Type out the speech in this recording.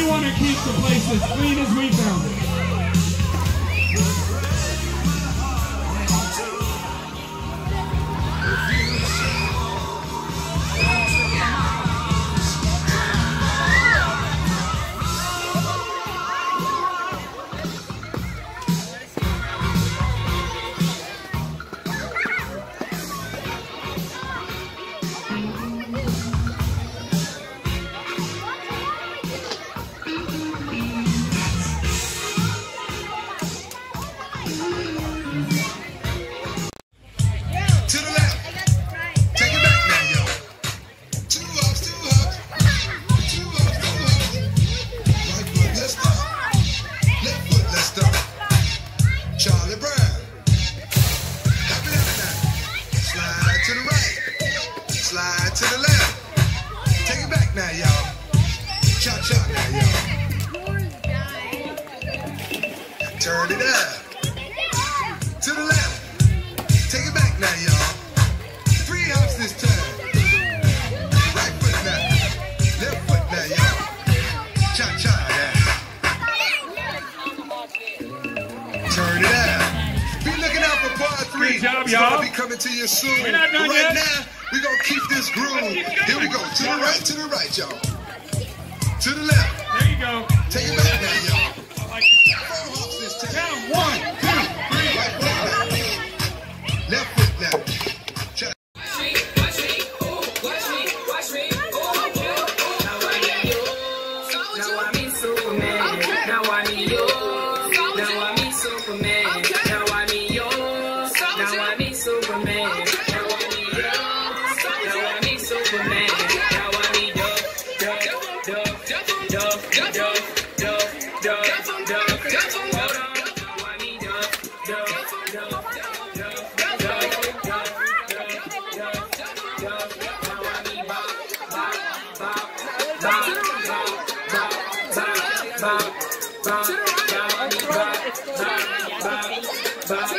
We want to keep the place as clean as we found it. Slide to the left. Take it back now, y'all. Cha-cha now, y'all. Turn it up. To the left. Take it back now, y'all. 3 hops this time. Right foot now. Left foot now, y'all. Cha-cha now. Turn it up. Be looking out for part 3. Good job, it's y'all. gonna be coming to you soon. We're not done right yet. now, we're gonna keep this groove. Here we go. To the right, y'all. To the left. There you go. Take it back now, y'all. 4 hops this time. Count 1, 2, 3. Right foot now. Left foot now. Cha- Bye.